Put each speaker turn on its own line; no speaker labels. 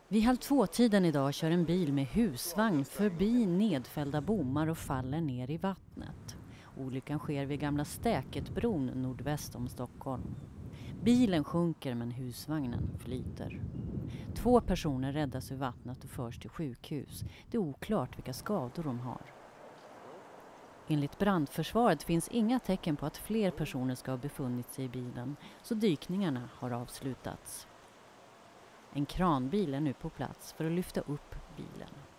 Vid 1:30 idag kör en bil med husvagn förbi nedfällda bommar och faller ner i vattnet. Olyckan sker vid Gamla Stäketbron nordväst om Stockholm. Bilen sjunker men husvagnen flyter. 2 personer räddas ur vattnet och förs till sjukhus. Det är oklart vilka skador de har. Enligt brandförsvaret finns inga tecken på att fler personer ska ha befunnit sig i bilen, så dykningarna har avslutats. En kranbil är nu på plats för att lyfta upp bilen.